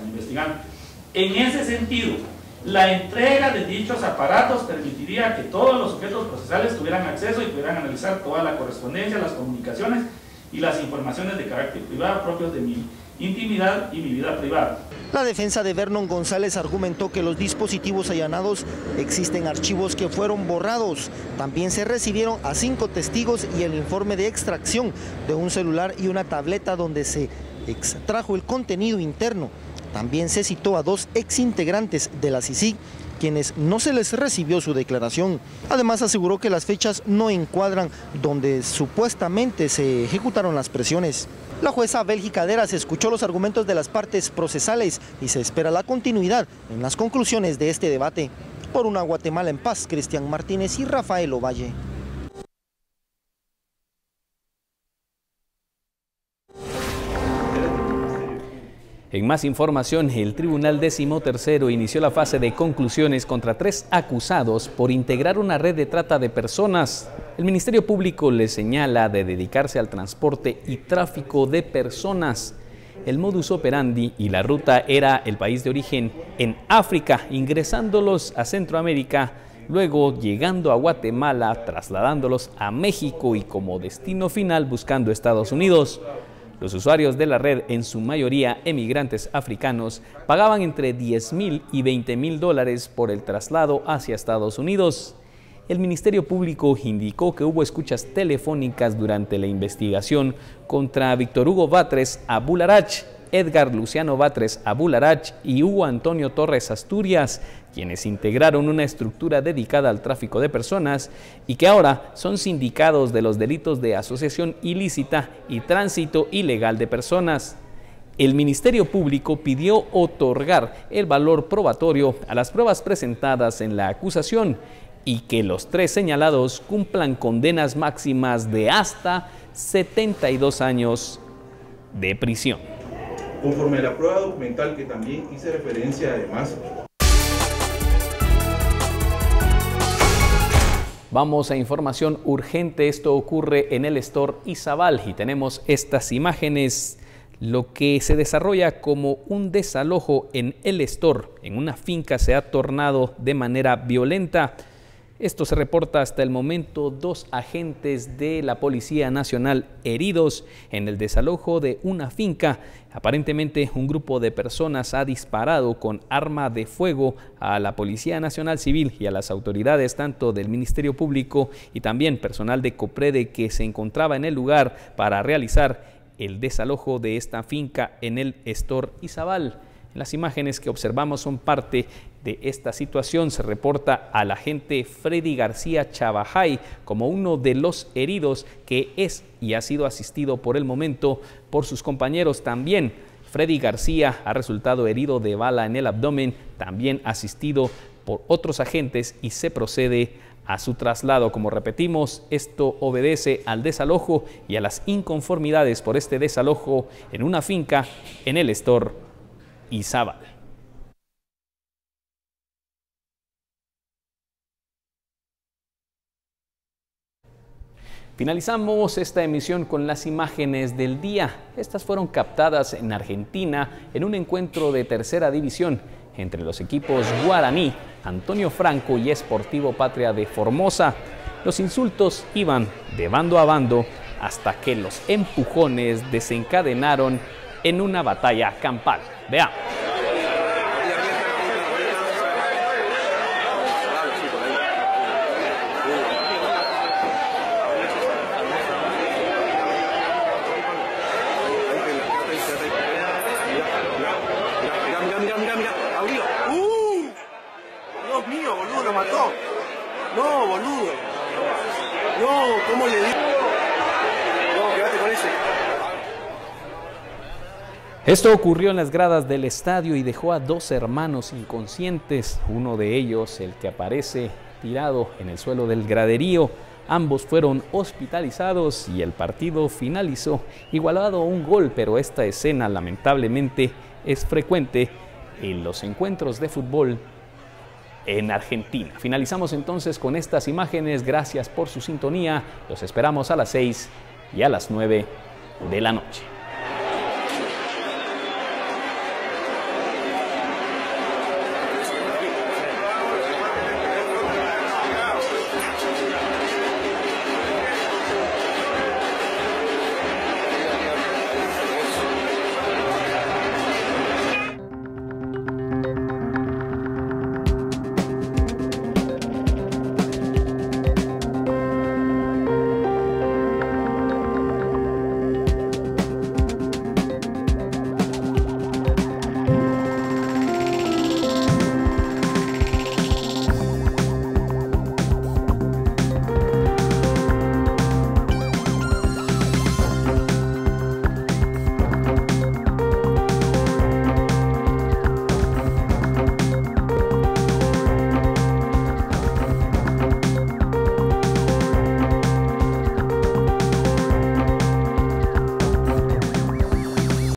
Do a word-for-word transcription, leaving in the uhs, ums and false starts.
están investigando. En ese sentido, la entrega de dichos aparatos permitiría que todos los sujetos procesales tuvieran acceso y pudieran analizar toda la correspondencia, las comunicaciones y las informaciones de carácter privado propios de mi intimidad y mi vida privada. La defensa de Vernon González argumentó que los dispositivos allanados existen archivos que fueron borrados. También se recibieron a cinco testigos y el informe de extracción de un celular y una tableta donde se extrajo el contenido interno. También se citó a dos exintegrantes de la C I C I, quienes no se les recibió su declaración. Además aseguró que las fechas no encuadran donde supuestamente se ejecutaron las presiones. La jueza Bélgica Deras escuchó los argumentos de las partes procesales y se espera la continuidad en las conclusiones de este debate. Por una Guatemala en paz, Cristian Martínez y Rafael Ovalle. En más información, el Tribunal Décimo Tercero inició la fase de conclusiones contra tres acusados por integrar una red de trata de personas. El Ministerio Público les señala de dedicarse al transporte y tráfico de personas. El modus operandi y la ruta era el país de origen en África, ingresándolos a Centroamérica, luego llegando a Guatemala, trasladándolos a México y como destino final buscando Estados Unidos. Los usuarios de la red, en su mayoría emigrantes africanos, pagaban entre diez mil y veinte mil dólares por el traslado hacia Estados Unidos. El Ministerio Público indicó que hubo escuchas telefónicas durante la investigación contra Víctor Hugo Batres Abularach, Edgar Luciano Batres Abularach y Hugo Antonio Torres Asturias, quienes integraron una estructura dedicada al tráfico de personas y que ahora son sindicados de los delitos de asociación ilícita y tránsito ilegal de personas. El Ministerio Público pidió otorgar el valor probatorio a las pruebas presentadas en la acusación y que los tres señalados cumplan condenas máximas de hasta setenta y dos años de prisión. Conforme a la prueba documental que también hice referencia además. Vamos a información urgente. Esto ocurre en el Store Izabal y tenemos estas imágenes. Lo que se desarrolla como un desalojo en el Store, en una finca, se ha tornado de manera violenta. Esto se reporta hasta el momento, dos agentes de la Policía Nacional heridos en el desalojo de una finca. Aparentemente un grupo de personas ha disparado con arma de fuego a la Policía Nacional Civil y a las autoridades tanto del Ministerio Público y también personal de COPREDE que se encontraba en el lugar para realizar el desalojo de esta finca en el Store Izabal. Las imágenes que observamos son parte de esta situación. Se reporta al agente Freddy García Chavajay como uno de los heridos que es y ha sido asistido por el momento por sus compañeros. También Freddy García ha resultado herido de bala en el abdomen, también asistido por otros agentes y se procede a su traslado. Como repetimos, esto obedece al desalojo y a las inconformidades por este desalojo en una finca en el Store Izabal. Finalizamos esta emisión con las imágenes del día. Estas fueron captadas en Argentina en un encuentro de tercera división entre los equipos Guaraní, Antonio Franco y Sportivo Patria de Formosa. Los insultos iban de bando a bando hasta que los empujones desencadenaron en una batalla campal. Veamos. Dios mío, boludo, lo mató. No, boludo. No, ¿cómo le digo? No, quédate con ese. Esto ocurrió en las gradas del estadio y dejó a dos hermanos inconscientes. Uno de ellos, el que aparece tirado en el suelo del graderío. Ambos fueron hospitalizados y el partido finalizó igualado a un gol, pero esta escena lamentablemente es frecuente en los encuentros de fútbol en Argentina. Finalizamos entonces con estas imágenes. Gracias por su sintonía. Los esperamos a las seis y a las nueve de la noche.